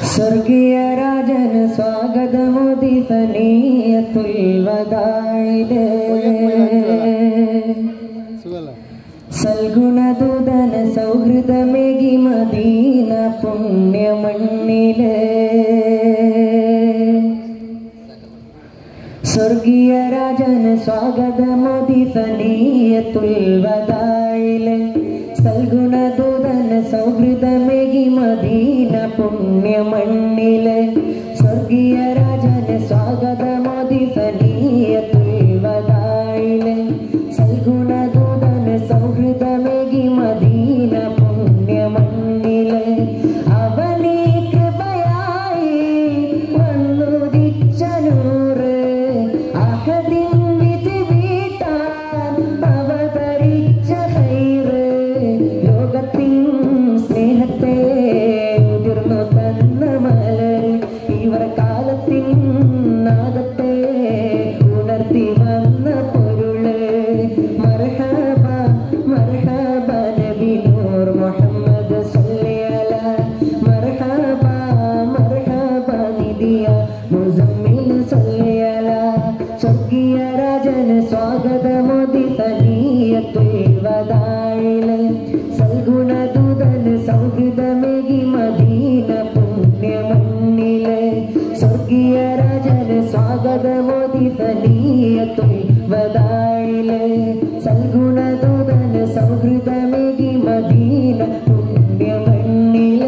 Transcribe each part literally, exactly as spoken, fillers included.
സ്വർഗീയ രാജന് സ്വാഗതമോദി തനീയത്തുൽ വദാഇല് സൽഗുണദൂതന സൗഹൃദമേകി മദീന പുണ്യമണ്ണില് സ്വർഗീയ രാജന് സ്വാഗതമോദി തനീയത്തുൽ വദാഇല് സൽഗുണദൂതന സൗഹൃദമേകി മദീന പുണ്യമണ്ണില് സ്വർഗീയ രാജന് സ്വാഗതമോദി തനീയത്തുൽ വദാഇല് സൽഗുണദൂതന സൗഹൃദമേകി മദീന പുണ്യമണ്ണില് അവനീ കൃപയായി വന്നുദിച്ച നൂറ് അഹദിൻ വിധി വീട്ടാൻ അവതരിച്ച ഹൈറ് ലോകത്തിൻ സ്നേഹത്തെ ഉതിർന്നു തന്ന മലർ ഇവർ കാലത്തിൻ നാദത്തെ ഉണർത്തി വന്ന പൊരുള് മർഹബ മർഹബ നബി നൂർ മുഹമ്മദ് സല്ലി അലാ മർഹബ മർഹബ നിദിയ മുസമ്മിൽ സല്ലി അലാ സ്വർഗീയ രാജന് സ്വാഗതമോദി തനീയത്തുൽ വദാഇല് സൽഗുണദൂതന് സൗഹൃദമേകി മദീന പുണ്യമണ്ണില് സ്വർഗീയ രാജന് സ്വാഗതമോദി തനീയത്തുൽ വദാഇല് സൽഗുണദൂതന് സൗഹൃദമേകി മദീന പുണ്യമണ്ണില്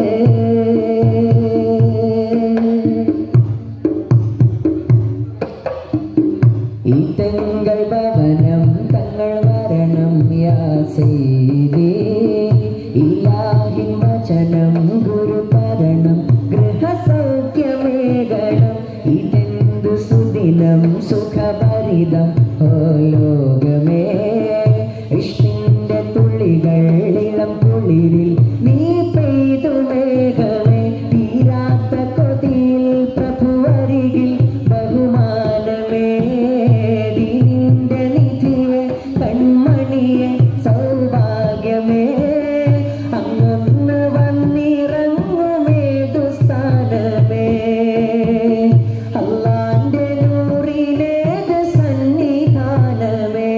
ഈ തെങ്കൾ ഭവനം തങ്ങൾ വരണം യാ സയ്യിദി ഇലാഹിൻ വചനം ഗുരു പരണം ഗൃഹസൗഖ്യമേകണം ഇതെന്തു സുദിനം സുഖഭരിതം ഓ ലോകമേ ഇഷ്ടിന്റെ തുള്ളികൾ ഇളം കുളിരിൽ നീ പെയ്തു മേഘമേ തീരാത്ത കൊതിയിൽ പ്രഭുവരികിൽ ബഹുമാനമേ ദീനിന്റെ നിധിയെ കൺമണിയെ സൗഭാഗ്യമേ അങ്ങൊന്ന് വന്നിറങ്ങുമേതു സ്ഥാനമേ അല്ലാന്റെ നൂറിലേത് സന്നിധാനമേ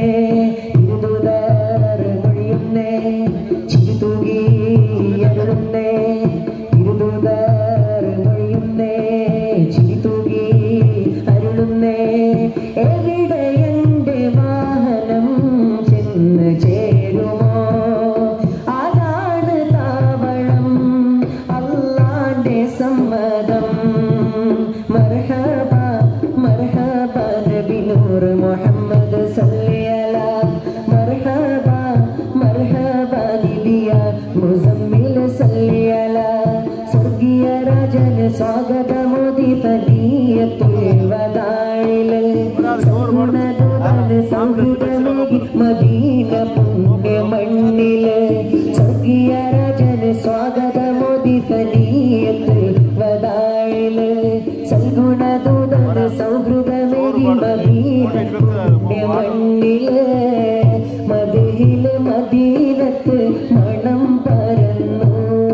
ഇരുതുതർ മൊഴിയുന്നേ ചിരിതൂകി അരുളുന്നേ ഇരുതുതർ മൊഴിയുന്നേ ചിരിതൂകി അരുളുന്നേ എവിടെ എന്റെ വാഹനം ചെന്ന് ചേരുമോ അതാണ് താവളം അല്ലാന്റെ സമ്മതം മർഹബ മർഹബ നബി നൂർ മുഹമ്മദ് സല്ലി അലാ മർഹബ മർഹബ നിദിയ മുസമ്മിൽ സല്ലി അലാ സ്വർഗീയ രാജന് സ്വാഗതമോദി തനീയത്തുൽ വദാഇല് സൽഗുണദൂതന് സൗഹൃദമേകി മദീന പുണ്യമണ്ണില് സ്വർഗീയ രാജന് സ്വാഗതമോദി തനീയത്തുൽ വദാഇല് സൽഗുണദൂതന് സൗഹൃദമേകി മദീന പുണ്യമണ്ണില് മദീഹില് മദീനത്ത് മണം പരന്നു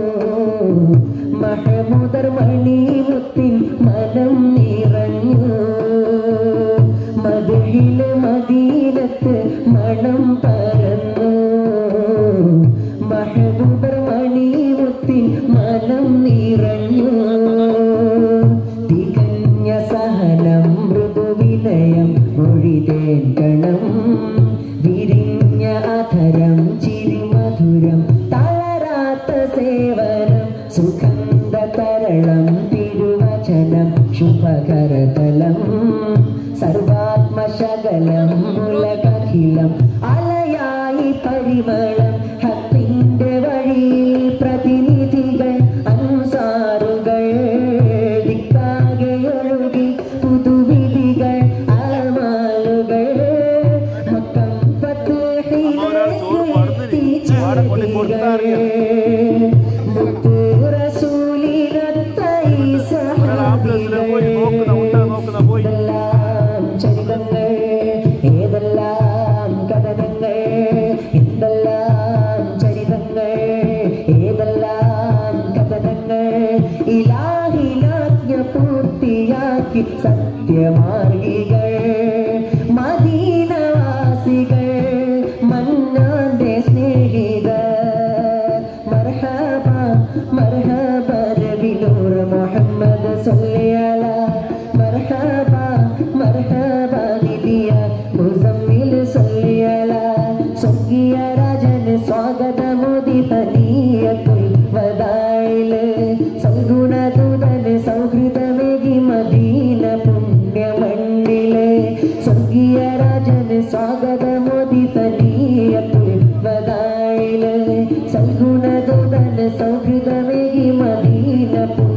മഹമൂദർ മണിമുത്തിൻ മനം നിറഞ്ഞു മദീഹില് മദീനത്ത് മണം പരന്നു മഹമൂദർ മണിമുത്തിൻ മനം നിറഞ്ഞു തികഞ്ഞ സഹനം മൃദുവിനയം മൊഴിതേൻ കണം വിരിഞ്ഞ അധരം ചിരിമധുരം തളരാത്ത സേവനം സുഗന്ധ തരളം തിരുവചനം ശുഭകരതലം സർവാത്മശകലം ഉലകഖിലം അലയായി പരിമളം ഹക്കിന്റെ വഴിയിൽ പ്രതിനിധികൾ അൻസാറുകൾ ദിക്കാകെയൊഴുകി പുതുവിധികൾ അമാലുകൾ മക്കം ഫത്ഹിലേക്ക് എത്തിച്ചേരുകൾ മുത്തു റസൂലിനൊത്തൈ സഹാബികൾ ഇതെല്ലാം ചരിതങ്ങൾ ഏതെല്ലാം കഥനങ്ങൾ എന്തെല്ലാം ചരിതങ്ങൾ ഏതെല്ലാം കഥനങ്ങൾ ബാക്കി സത്യമാർഗികൾ മദീനവാസികൾ മന്നാന്റെ സ്നേഹിതർ മർഹബ മർഹബ നബിനൂർ മുഹമ്മദ് സല്ലി അലാ മർഹബ മർഹബ നിദിയ മുസമ്മിൽ സല്ലി അലാ സ്വർഗീയ രാജൻ സ്വാഗതമുദിതനീയത്തുൽ വദായില് സൽഗുണദൂതൻ സൗഹൃദമേകി മദീന പുണ്യമണ്ണില് സ്വർഗീയ രാജൻ സ്വാഗതമുദിതനീയത്തുൽ വദായില് സൽഗുണദൂതൻ സൗഹൃദമേകി മദീന